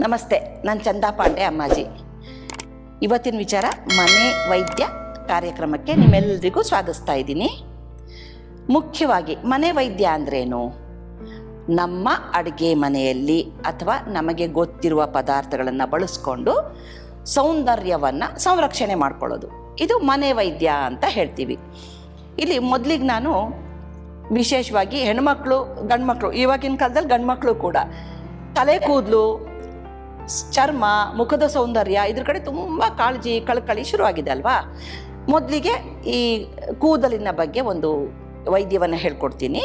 ನಮಸ್ತೆ, ನಾನು ಚಂದಾ ಪಾಂಡೆ ಅಮ್ಮಾಜಿ. ಇವತ್ತಿನ ವಿಚಾರ ಮನೆ ವೈದ್ಯ ಕಾರ್ಯಕ್ರಮಕ್ಕೆ ನಿಮ್ಮೆಲ್ಲರಿಗೂ ಸ್ವಾಗತಿಸ್ತಾ ಇದ್ದೀನಿ. ಮುಖ್ಯವಾಗಿ ಮನೆ ವೈದ್ಯ ಅಂದ್ರೇನು? ನಮ್ಮ ಅಡುಗೆ ಮನೆಯಲ್ಲಿ ಅಥವಾ ನಮಗೆ ಗೊತ್ತಿರುವ ಪದಾರ್ಥಗಳನ್ನು ಬಳಸ್ಕೊಂಡು ಸೌಂದರ್ಯವನ್ನು ಸಂರಕ್ಷಣೆ ಮಾಡ್ಕೊಳ್ಳೋದು, ಇದು ಮನೆ ವೈದ್ಯ ಅಂತ ಹೇಳ್ತೀವಿ. ಇಲ್ಲಿ ಮೊದಲಿಗೆ ನಾನು ವಿಶೇಷವಾಗಿ ಹೆಣ್ಮಕ್ಳು ಗಂಡ್ಮಕ್ಳು, ಇವಾಗಿನ ಕಾಲದಲ್ಲಿ ಗಂಡ್ಮಕ್ಳು ಕೂಡ ತಲೆ ಕೂದಲು, ಚರ್ಮ, ಮುಖದ ಸೌಂದರ್ಯ ಇದ್ರ ಕಡೆ ತುಂಬ ಕಾಳಜಿ ಕಳಕಳಿ ಶುರುವಾಗಿದೆ ಅಲ್ವಾ. ಮೊದಲಿಗೆ ಈ ಕೂದಲಿನ ಬಗ್ಗೆ ಒಂದು ವೈದ್ಯವನ್ನು ಹೇಳ್ಕೊಡ್ತೀನಿ.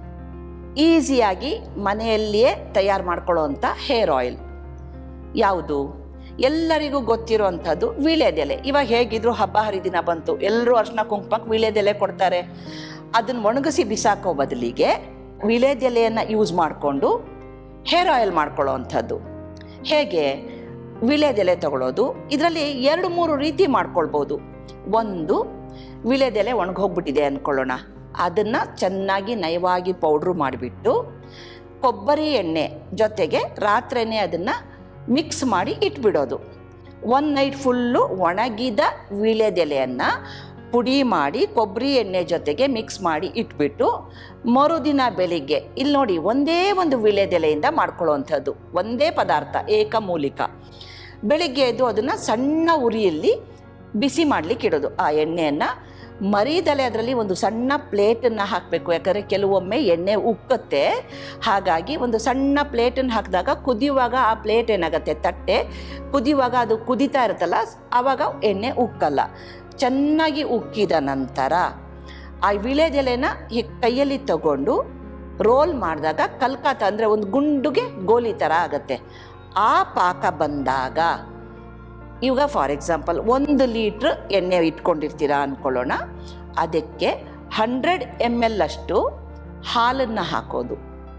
ಈಸಿಯಾಗಿ ಮನೆಯಲ್ಲಿಯೇ ತಯಾರು ಮಾಡ್ಕೊಳ್ಳೋವಂಥ ಹೇರ್ ಆಯಿಲ್ ಯಾವುದು? ಎಲ್ಲರಿಗೂ ಗೊತ್ತಿರೋವಂಥದ್ದು ವೀಳ್ಯದೆಲೆ. ಇವಾಗ ಹೇಗಿದ್ರು ಹಬ್ಬ ಹರಿದಿನ ಬಂತು, ಎಲ್ಲರೂ ಅರ್ಶಿನ ಕುಂಕುಮಕ್ಕೆ ವೀಳ್ಯದೆಲೆ ಕೊಡ್ತಾರೆ. ಅದನ್ನು ಒಣಗಿಸಿ ಬಿಸಾಕೋ ಬದಲಿಗೆ ವೀಳ್ಯದೆಲೆಯನ್ನು ಯೂಸ್ ಮಾಡಿಕೊಂಡು ಹೇರ್ ಆಯಿಲ್ ಮಾಡ್ಕೊಳ್ಳೋ ಅಂಥದ್ದು. ಹೇಗೆ? ವೀಳ್ಯದೆಲೆ ತಗೊಳ್ಳೋದು, ಇದರಲ್ಲಿ 2-3 ರೀತಿ ಮಾಡ್ಕೊಳ್ಬೋದು. ಒಂದು, ವೀಳ್ಯದೆಲೆ ಒಣಗೋಗ್ಬಿಟ್ಟಿದೆ ಅಂದ್ಕೊಳ್ಳೋಣ, ಅದನ್ನು ಚೆನ್ನಾಗಿ ನಯವಾಗಿ ಪೌಡ್ರು ಮಾಡಿಬಿಟ್ಟು ಕೊಬ್ಬರಿ ಎಣ್ಣೆ ಜೊತೆಗೆ ರಾತ್ರಿನೇ ಅದನ್ನು ಮಿಕ್ಸ್ ಮಾಡಿ ಇಟ್ಬಿಡೋದು. 1 ನೈಟ್ ಫುಲ್ಲು ಒಣಗಿದ ವೀಳ್ಯದೆಲೆಯನ್ನು ಪುಡಿ ಮಾಡಿ ಕೊಬ್ಬರಿ ಎಣ್ಣೆ ಜೊತೆಗೆ ಮಿಕ್ಸ್ ಮಾಡಿ ಇಟ್ಬಿಟ್ಟು ಮರುದಿನ ಬೆಳಿಗ್ಗೆ, ಇಲ್ಲಿ ನೋಡಿ ಒಂದೇ ಒಂದು ವೀಳ್ಯದೆಲೆಯಿಂದ ಮಾಡ್ಕೊಳ್ಳೋವಂಥದ್ದು, ಒಂದೇ ಪದಾರ್ಥ ಏಕಮೂಲಿಕ. ಬೆಳಿಗ್ಗೆ ಎದ್ದು ಅದನ್ನು ಸಣ್ಣ ಉರಿಯಲ್ಲಿ ಬಿಸಿ ಮಾಡಲಿಕ್ಕೆ ಇಡೋದು. ಆ ಎಣ್ಣೆಯನ್ನು ಮರೀದಲೆ ಅದರಲ್ಲಿ ಒಂದು ಸಣ್ಣ ಪ್ಲೇಟನ್ನು ಹಾಕಬೇಕು, ಯಾಕಂದರೆ ಕೆಲವೊಮ್ಮೆ ಎಣ್ಣೆ ಉಕ್ಕತ್ತೆ. ಹಾಗಾಗಿ ಒಂದು ಸಣ್ಣ ಪ್ಲೇಟನ್ನು ಹಾಕಿದಾಗ ಕುದಿಯುವಾಗ ಆ ಪ್ಲೇಟ್ ಏನಾಗುತ್ತೆ, ತಟ್ಟೆ ಕುದಿಯುವಾಗ ಅದು ಕುದೀತಾ ಇರುತ್ತಲ್ಲ, ಆವಾಗ ಎಣ್ಣೆ ಉಕ್ಕಲ್ಲ. ಚೆನ್ನಾಗಿ ಉಕ್ಕಿದ ನಂತರ ಆ ವೀಳ್ಯದೆಲೆನ ಕೈಯಲ್ಲಿ ತಗೊಂಡು ರೋಲ್ ಮಾಡಿದಾಗ ಕಲ್ಕಾತ ಅಂದರೆ ಒಂದು ಗುಂಡುಗೆ ಗೋಲಿ ಥರ ಆಗುತ್ತೆ. ಆ ಪಾಕ ಬಂದಾಗ, ಇವಾಗ ಫಾರ್ ಎಕ್ಸಾಂಪಲ್ 1 ಲೀಟ್ರ್ ಎಣ್ಣೆ ಇಟ್ಕೊಂಡಿರ್ತೀರಾ ಅಂದ್ಕೊಳ್ಳೋಣ, ಅದಕ್ಕೆ 100 ml ಅಷ್ಟು ಹಾಲನ್ನು ಹಾಕೋದು.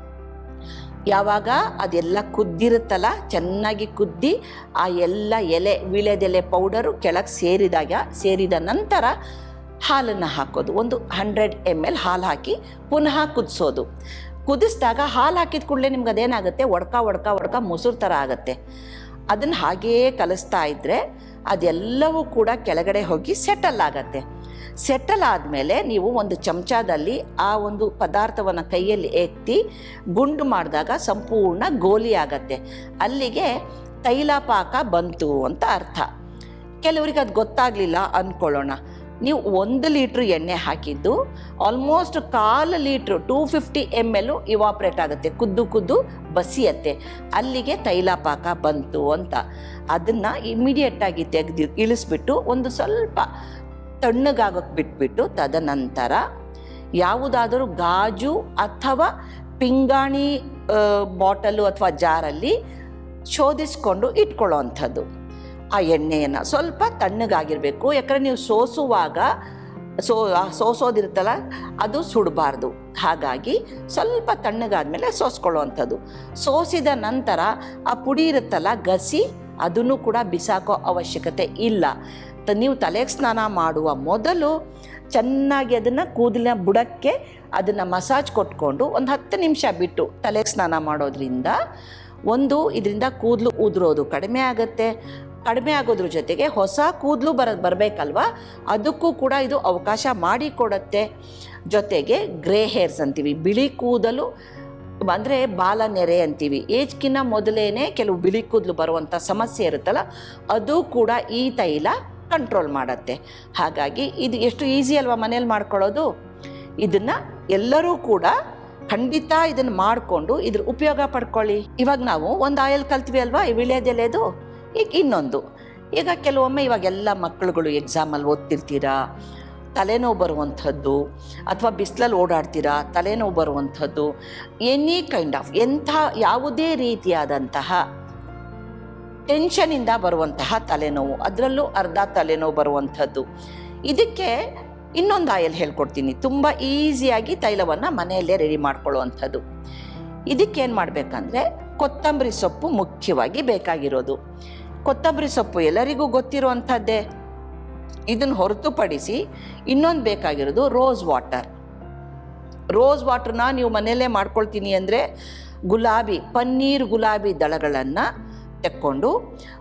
ಯಾವಾಗ ಅದೆಲ್ಲ ಕುದ್ದಿರುತ್ತಲ್ಲ, ಚೆನ್ನಾಗಿ ಕುದ್ದಿ ಆ ಎಲ್ಲ ಎಲೆ ವೀಳ್ಯದೆಲೆ ಪೌಡರು ಕೆಳಗೆ ಸೇರಿದ ನಂತರ ಹಾಲನ್ನು ಹಾಕೋದು. ಒಂದು 100 ml ಹಾಲು ಹಾಕಿ ಪುನಃ ಕುದಿಸೋದು. ಕುದಿಸಿದಾಗ ಹಾಲು ಹಾಕಿದ ಕೂಡಲೇ ನಿಮ್ಗೆ ಅದೇನಾಗುತ್ತೆ, ಒಡ್ಕ ಮೊಸರು ಥರ ಆಗುತ್ತೆ. ಅದನ್ನು ಹಾಗೇ ಕಲಿಸ್ತಾ ಇದ್ದರೆ ಅದೆಲ್ಲವೂ ಕೂಡ ಕೆಳಗಡೆ ಹೋಗಿ ಸೆಟಲ್ ಆಗತ್ತೆ. ಸೆಟಲ್ ಆದಮೇಲೆ ನೀವು ಒಂದು ಚಮಚದಲ್ಲಿ ಆ ಒಂದು ಪದಾರ್ಥವನ್ನು ಕೈಯಲ್ಲಿ ಎತ್ತಿ ಗುಂಡು ಮಾಡಿದಾಗ ಸಂಪೂರ್ಣ ಗೋಲಿ ಆಗತ್ತೆ. ಅಲ್ಲಿಗೆ ತೈಲ ಪಾಕ ಬಂತು ಅಂತ ಅರ್ಥ. ಕೆಲವರಿಗೆ ಅದು ಗೊತ್ತಾಗಲಿಲ್ಲ ಅಂದ್ಕೊಳ್ಳೋಣ, ನೀವು 1 ಲೀಟ್ರ್ ಎಣ್ಣೆ ಹಾಕಿದ್ದು ಆಲ್ಮೋಸ್ಟ್ 1/4 ಲೀಟ್ರ್ 250 ml ಇವಾಪ್ರೇಟ್ ಆಗುತ್ತೆ, ಕುದ್ದು ಬಸಿಯತ್ತೆ. ಅಲ್ಲಿಗೆ ತೈಲ ಪಾಕ ಬಂತು ಅಂತ. ಅದನ್ನು ಇಮಿಡಿಯೇಟಾಗಿ ತೆಗೆದು ಇಳಿಸ್ಬಿಟ್ಟು ಒಂದು ಸ್ವಲ್ಪ ತಣ್ಣಗಾಗೋಕ್ಕೆ ಬಿಟ್ಬಿಟ್ಟು ತದನಂತರ ಯಾವುದಾದರೂ ಗಾಜು ಅಥವಾ ಪಿಂಗಾಣಿ ಬಾಟಲು ಅಥವಾ ಜಾರಲ್ಲಿ ಶೋಧಿಸ್ಕೊಂಡು ಇಟ್ಕೊಳ್ಳೋ ಅಂಥದ್ದು. ಆ ಎಣ್ಣೆಯನ್ನು ಸ್ವಲ್ಪ ತಣ್ಣಗಾಗಿರಬೇಕು, ಯಾಕಂದರೆ ನೀವು ಸೋಸುವಾಗ ಸೋಸೋದಿರುತ್ತಲ್ಲ ಅದು ಸುಡಬಾರ್ದು. ಹಾಗಾಗಿ ಸ್ವಲ್ಪ ತಣ್ಣಗಾದ್ಮೇಲೆ ಸೋಸ್ಕೊಳ್ಳೋ ಅಂಥದ್ದು. ಸೋಸಿದ ನಂತರ ಆ ಪುಡಿ ಇರುತ್ತಲ್ಲ ಗಸಿ, ಅದನ್ನು ಕೂಡ ಬಿಸಾಕೋ ಅವಶ್ಯಕತೆ ಇಲ್ಲ. ನೀವು ತಲೆಗೆ ಸ್ನಾನ ಮಾಡುವ ಮೊದಲು ಚೆನ್ನಾಗಿ ಅದನ್ನು ಕೂದಲಿನ ಬುಡಕ್ಕೆ ಅದನ್ನು ಮಸಾಜ್ ಕೊಟ್ಕೊಂಡು ಒಂದು 10 ನಿಮಿಷ ಬಿಟ್ಟು ತಲೆಗೆ ಸ್ನಾನ ಮಾಡೋದ್ರಿಂದ ಇದರಿಂದ ಕೂದಲು ಉದುರೋದು ಕಡಿಮೆ ಆಗುತ್ತೆ. ಕಡಿಮೆ ಆಗೋದ್ರ ಜೊತೆಗೆ ಹೊಸ ಕೂದಲು ಬರಬೇಕಲ್ವ, ಅದಕ್ಕೂ ಕೂಡ ಇದು ಅವಕಾಶ ಮಾಡಿಕೊಡುತ್ತೆ. ಜೊತೆಗೆ ಗ್ರೇ ಹೇರ್ಸ್ ಅಂತೀವಿ, ಬಿಳಿ ಕೂದಲು ಅಂದರೆ ಬಾಲ ನೆರೆ ಅಂತೀವಿ, ಏಜ್ಗಿನ್ನ ಮೊದಲೇನೆ ಕೆಲವು ಬಿಳಿ ಕೂದಲು ಬರುವಂಥ ಸಮಸ್ಯೆ ಇರುತ್ತಲ್ಲ, ಅದು ಕೂಡ ಈ ತೈಲ ಕಂಟ್ರೋಲ್ ಮಾಡುತ್ತೆ. ಹಾಗಾಗಿ ಇದು ಎಷ್ಟು ಈಸಿ ಅಲ್ವಾ ಮನೇಲಿ ಮಾಡ್ಕೊಳ್ಳೋದು. ಇದನ್ನು ಎಲ್ಲರೂ ಕೂಡ ಖಂಡಿತ ಇದನ್ನು ಮಾಡಿಕೊಂಡು ಇದ್ರ ಉಪಯೋಗ ಪಡ್ಕೊಳ್ಳಿ. ಇವಾಗ ನಾವು ಒಂದು ಆಯಿಲ್ ಕಲ್ತ್ವಿ ಅಲ್ವಾ, ಈ ವೀಳ್ಯದೆಲೆದು. ಈಗ ಇನ್ನೊಂದು, ಈಗ ಕೆಲವೊಮ್ಮೆ ಇವಾಗೆಲ್ಲ ಮಕ್ಕಳುಗಳು ಎಕ್ಸಾಮಲ್ಲಿ ಓದ್ತಿರ್ತೀರಾ, ತಲೆನೋವು ಬರುವಂಥದ್ದು ಅಥವಾ ಬಿಸಿಲಲ್ಲಿ ಓಡಾಡ್ತೀರಾ ತಲೆನೋವು ಬರುವಂಥದ್ದು, ಎನಿ ಕೈಂಡ್ ಆಫ್ ಯಾವುದೇ ರೀತಿಯಾದಂತಹ ಟೆನ್ಷನಿಂದ ಬರುವಂತಹ ತಲೆನೋವು, ಅದರಲ್ಲೂ ಅರ್ಧ ತಲೆನೋವು ಬರುವಂಥದ್ದು. ಇದಕ್ಕೆ ಇನ್ನೊಂದು ಆಯಿಲ್ ಹೇಳ್ಕೊಡ್ತೀನಿ, ತುಂಬ ಈಸಿಯಾಗಿ ತೈಲವನ್ನು ಮನೆಯಲ್ಲೇ ರೆಡಿ ಮಾಡ್ಕೊಳ್ಳುವಂಥದ್ದು. ಇದಕ್ಕೇನು ಮಾಡಬೇಕಂದ್ರೆ ಕೊತ್ತಂಬರಿ ಸೊಪ್ಪು ಮುಖ್ಯವಾಗಿ ಬೇಕಾಗಿರೋದು. ಕೊತ್ತಂಬರಿ ಸೊಪ್ಪು ಎಲ್ಲರಿಗೂ ಗೊತ್ತಿರುವಂಥದ್ದೇ. ಇದನ್ನು ಹೊರತುಪಡಿಸಿ ಇನ್ನೊಂದು ಬೇಕಾಗಿರೋದು ರೋಸ್ ವಾಟರ್. ರೋಸ್ ವಾಟರ್ನ ನೀವು ಮನೆಯಲ್ಲೇ ಮಾಡ್ಕೊಳ್ತೀನಿ ಅಂದರೆ ಪನ್ನೀರ್ ಗುಲಾಬಿ ದಳಗಳನ್ನು ತೆಕ್ಕೊಂಡು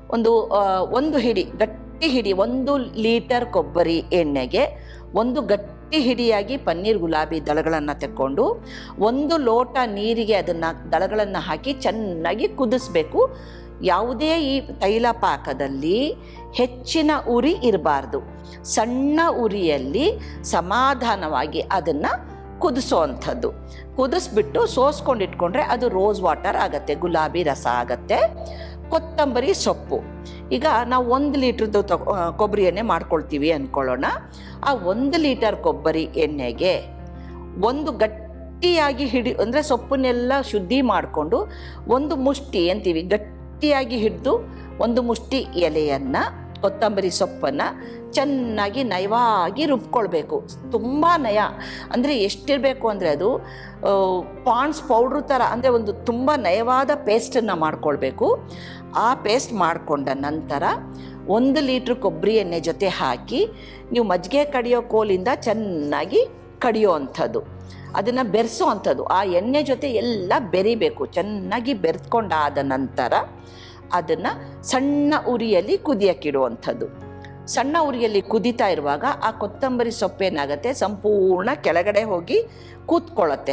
ಒಂದು ಹಿಡಿ ಗಟ್ಟಿ ಹಿಡಿ 1 ಲೀಟರ್ ಕೊಬ್ಬರಿ ಎಣ್ಣೆಗೆ ಒಂದು ಗಟ್ಟಿ ಹಿಡಿಯಾಗಿ ಪನ್ನೀರ್ ಗುಲಾಬಿ ದಳಗಳನ್ನು ತೆಕ್ಕೊಂಡು 1 ಲೋಟ ನೀರಿಗೆ ಅದನ್ನು ದಳಗಳನ್ನು ಹಾಕಿ ಚೆನ್ನಾಗಿ ಕುದಿಸ್ಬೇಕು. ಯಾವುದೇ ಈ ತೈಲ ಪಾಕದಲ್ಲಿ ಹೆಚ್ಚಿನ ಉರಿ ಇರಬಾರ್ದು, ಸಣ್ಣ ಉರಿಯಲ್ಲಿ ಸಮಾಧಾನವಾಗಿ ಅದನ್ನು ಕುದಿಸೋವಂಥದ್ದು. ಕುದಿಸ್ಬಿಟ್ಟು ಸೋಸ್ಕೊಂಡಿಟ್ಕೊಂಡ್ರೆ ಅದು ರೋಸ್ ವಾಟರ್ ಆಗುತ್ತೆ, ಗುಲಾಬಿ ರಸ ಆಗುತ್ತೆ. ಕೊತ್ತಂಬರಿ ಸೊಪ್ಪು, ಈಗ ನಾವು 1 ಲೀಟ್ರದ್ದು ಕೊಬ್ಬರಿ ಎಣ್ಣೆ ಮಾಡ್ಕೊಳ್ತೀವಿ ಅಂದ್ಕೊಳ್ಳೋಣ. ಆ 1 ಲೀಟರ್ ಕೊಬ್ಬರಿ ಎಣ್ಣೆಗೆ ಒಂದು ಗಟ್ಟಿಯಾಗಿ ಅಂದರೆ ಸೊಪ್ಪನ್ನೆಲ್ಲ ಶುದ್ಧಿ ಮಾಡಿಕೊಂಡು 1 ಮುಷ್ಟಿ ಅಂತೀವಿ ಗಟ್ಟಿಯಾಗಿ ಹಿಡಿದು 1 ಮುಷ್ಟಿ ಎಲೆಯನ್ನು, ಕೊತ್ತಂಬರಿ ಸೊಪ್ಪನ್ನು ಚೆನ್ನಾಗಿ ನಯವಾಗಿ ರುಬ್ಕೊಳ್ಬೇಕು. ತುಂಬ ನಯ ಅಂದರೆ ಎಷ್ಟಿರಬೇಕು ಅಂದರೆ ಅದು ಪಾಂಡ್ಸ್ ಪೌಡ್ರ್ ಥರ, ಅಂದರೆ ಒಂದು ತುಂಬ ನಯವಾದ ಪೇಸ್ಟನ್ನು ಮಾಡ್ಕೊಳ್ಬೇಕು. ಆ ಪೇಸ್ಟ್ ಮಾಡಿಕೊಂಡ ನಂತರ 1 ಲೀಟ್ರ್ ಕೊಬ್ಬರಿ ಎಣ್ಣೆ ಜೊತೆ ಹಾಕಿ ನೀವು ಮಜ್ಜಿಗೆ ಕಡಿಯೋ ಕೋಲಿಂದ ಚೆನ್ನಾಗಿ ಕಡಿಯೋ ಅಂಥದ್ದು, ಅದನ್ನು ಬೆರೆಸೋ ಅಂಥದ್ದು. ಆ ಎಣ್ಣೆ ಜೊತೆ ಎಲ್ಲ ಬೆರಿಬೇಕು. ಚೆನ್ನಾಗಿ ಬೆರೆತ್ಕೊಂಡಾದ ನಂತರ ಅದನ್ನು ಸಣ್ಣ ಉರಿಯಲ್ಲಿ ಕುದಿಯಕ್ಕಿಡುವಂಥದ್ದು. ಸಣ್ಣ ಉರಿಯಲ್ಲಿ ಕುದೀತಾ ಇರುವಾಗ ಆ ಕೊತ್ತಂಬರಿ ಸೊಪ್ಪೇನಾಗತ್ತೆ, ಸಂಪೂರ್ಣ ಕೆಳಗಡೆ ಹೋಗಿ ಕೂತ್ಕೊಳ್ಳುತ್ತೆ.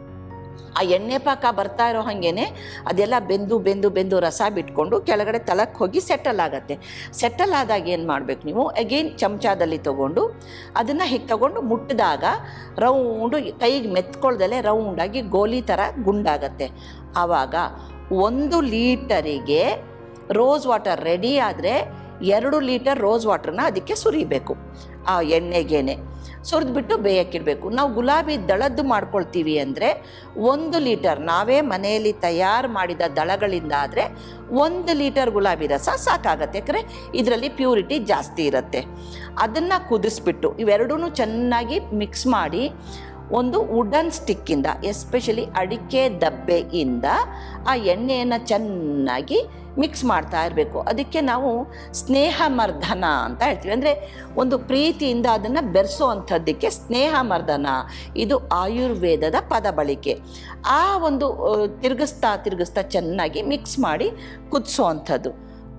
ಆ ಎಣ್ಣೆ ಪಾಕ ಬರ್ತಾ ಇರೋ ಹಾಗೇನೆ ಅದೆಲ್ಲ ಬೆಂದು ರಸ ಬಿಟ್ಕೊಂಡು ಕೆಳಗಡೆ ತಳಕ್ಕೆ ಹೋಗಿ ಸೆಟಲ್ ಆಗುತ್ತೆ. ಸೆಟಲ್ ಆದಾಗ ಏನು ಮಾಡಬೇಕು, ನೀವು ಅಗೇನ್ ಚಮಚದಲ್ಲಿ ತೊಗೊಂಡು ಅದನ್ನು ಹೀಗೆ ತೊಗೊಂಡು ಮುಟ್ಟಿದಾಗ ರೌಂಡು ಕೈಗೆ ಮೆತ್ಕೊಳ್ದಲ್ಲೇ ರೌಂಡಾಗಿ ಗೋಲಿ ಥರ ಗುಂಡಾಗತ್ತೆ. ಆವಾಗ 1 ಲೀಟರಿಗೆ ರೋಸ್ ವಾಟರ್ ರೆಡಿ ಆದರೆ 2 ಲೀಟರ್ ರೋಸ್ ವಾಟ್ರನ್ನ ಅದಕ್ಕೆ ಸುರಿಬೇಕು. ಆ ಎಣ್ಣೆಗೇನೆ ಸುರಿದ್ಬಿಟ್ಟು ಬೇಯಕ್ಕಿಡಬೇಕು. ನಾವು ಗುಲಾಬಿ ದಳದ್ದು ಮಾಡ್ಕೊಳ್ತೀವಿ ಅಂದರೆ 1 ಲೀಟರ್ ನಾವೇ ಮನೆಯಲ್ಲಿ ತಯಾರು ಮಾಡಿದ ದಳಗಳಿಂದ ಆದರೆ 1 ಲೀಟರ್ ಗುಲಾಬಿ ರಸ ಸಾಕಾಗತ್ತೆ. ಯಾಕಂದರೆ ಇದರಲ್ಲಿ ಪ್ಯೂರಿಟಿ ಜಾಸ್ತಿ ಇರುತ್ತೆ. ಅದನ್ನು ಕುದಿಸ್ಬಿಟ್ಟು ಇವೆರಡೂ ಚೆನ್ನಾಗಿ ಮಿಕ್ಸ್ ಮಾಡಿ ಒಂದು ವುಡನ್ ಸ್ಟಿಕ್ಕಿಂದ, ಎಸ್ಪೆಷಲಿ ಅಡಿಕೆ ದಬ್ಬೆಯಿಂದ ಆ ಎಣ್ಣೆಯನ್ನು ಚೆನ್ನಾಗಿ ಮಿಕ್ಸ್ ಮಾಡ್ತಾ ಇರಬೇಕು. ಅದಕ್ಕೆ ನಾವು ಸ್ನೇಹಮರ್ಧನ ಅಂತ ಹೇಳ್ತೀವಿ. ಅಂದರೆ ಒಂದು ಪ್ರೀತಿಯಿಂದ ಅದನ್ನು ಬೆರೆಸೋ ಅಂಥದ್ದಕ್ಕೆ ಸ್ನೇಹಮರ್ಧನ, ಇದು ಆಯುರ್ವೇದದ ಪದ ಬಳಕೆ. ಆ ಒಂದು ತಿರುಗಿಸ್ತಾ ಚೆನ್ನಾಗಿ ಮಿಕ್ಸ್ ಮಾಡಿ ಕುದಿಸೋ ಅಂಥದ್ದು.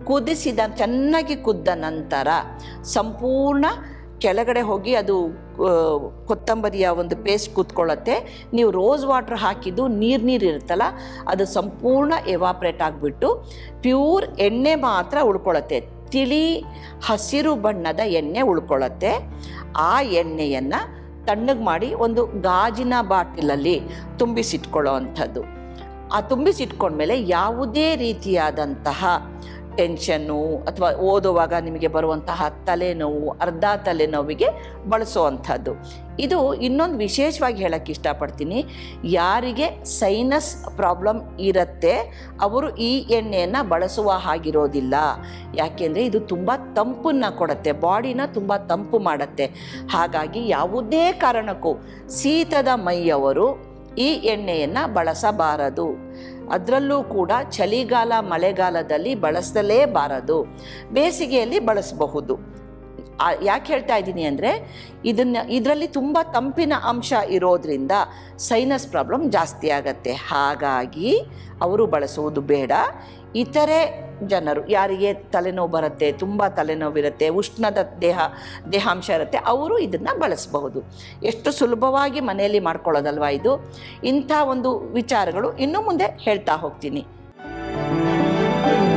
ಚೆನ್ನಾಗಿ ಕುದ್ದ ನಂತರ ಸಂಪೂರ್ಣ ಕೆಳಗಡೆ ಹೋಗಿ ಅದು ಕೊತ್ತಂಬರಿಯ ಒಂದು ಪೇಸ್ಟ್ ಕೂತ್ಕೊಳ್ಳುತ್ತೆ. ನೀವು ರೋಸ್ ವಾಟ್ರ್ ಹಾಕಿದ್ದು ನೀರು ಇರುತ್ತಲ್ಲ, ಅದು ಸಂಪೂರ್ಣ ಎವಾಪ್ರೇಟ್ ಆಗಿಬಿಟ್ಟು ಪ್ಯೂರ್ ಎಣ್ಣೆ ಮಾತ್ರ ಉಳ್ಕೊಳ್ಳುತ್ತೆ. ತಿಳಿ ಹಸಿರು ಬಣ್ಣದ ಎಣ್ಣೆ ಉಳ್ಕೊಳ್ಳುತ್ತೆ. ಆ ಎಣ್ಣೆಯನ್ನು ತಣ್ಣಗೆ ಮಾಡಿ ಒಂದು ಗಾಜಿನ ಬಾಟಲಲ್ಲಿ ತುಂಬಿಸಿಟ್ಕೊಳ್ಳೋ ಅಂಥದ್ದು. ಆ ತುಂಬಿಸಿಟ್ಕೊಂಡ್ಮೇಲೆ ಯಾವುದೇ ರೀತಿಯಾದಂತಹ ಟೆನ್ಷನ್ನು ಅಥವಾ ಓದುವಾಗ ನಿಮಗೆ ಬರುವಂತಹ ತಲೆನೋವು, ಅರ್ಧ ತಲೆನೋವಿಗೆ ಬಳಸುವಂಥದ್ದು. ಇದು ಇನ್ನೊಂದು ವಿಶೇಷವಾಗಿ ಹೇಳೋಕ್ಕೆ ಇಷ್ಟಪಡ್ತೀನಿ, ಯಾರಿಗೆ ಸೈನಸ್ ಪ್ರಾಬ್ಲಮ್ ಇರುತ್ತೆ ಅವರು ಈ ಎಣ್ಣೆಯನ್ನು ಬಳಸುವ ಹಾಗಿರೋದಿಲ್ಲ. ಯಾಕೆಂದರೆ ಇದು ತುಂಬ ತಂಪನ್ನು ಕೊಡುತ್ತೆ, ಬಾಡಿನ ತುಂಬ ತಂಪು ಮಾಡುತ್ತೆ. ಹಾಗಾಗಿ ಯಾವುದೇ ಕಾರಣಕ್ಕೂ ಶೀತದ ಮೈಯವರು ಈ ಎಣ್ಣೆಯನ್ನು ಬಳಸಬಾರದು. ಅದರಲ್ಲೂ ಕೂಡ ಚಳಿಗಾಲ ಮಳೆಗಾಲದಲ್ಲಿ ಬಳಸಲೇಬಾರದು, ಬೇಸಿಗೆಯಲ್ಲಿ ಬಳಸಬಹುದು. ಯಾಕೆ ಹೇಳ್ತಾ ಇದ್ದೀನಿ ಅಂದರೆ ಇದರಲ್ಲಿ ತುಂಬ ತಂಪಿನ ಅಂಶ ಇರೋದ್ರಿಂದ ಸೈನಸ್ ಪ್ರಾಬ್ಲಮ್ ಜಾಸ್ತಿ ಆಗತ್ತೆ. ಹಾಗಾಗಿ ಅವರು ಬಳಸುವುದು ಬೇಡ. ಇತರೆ ಜನರು ಯಾರಿಗೆ ತಲೆನೋವು ಬರುತ್ತೆ, ತುಂಬ ತಲೆನೋವಿರುತ್ತೆ, ಉಷ್ಣದ ದೇಹಾಂಶ ಇರುತ್ತೆ, ಅವರು ಇದನ್ನು ಬಳಸಬಹುದು. ಎಷ್ಟು ಸುಲಭವಾಗಿ ಮನೆಯಲ್ಲಿ ಮಾಡ್ಕೊಳ್ಳೋದಲ್ವ ಇದು. ಇಂಥ ಒಂದು ವಿಚಾರಗಳು ಇನ್ನು ಮುಂದೆ ಹೇಳ್ತಾ ಹೋಗ್ತೀನಿ.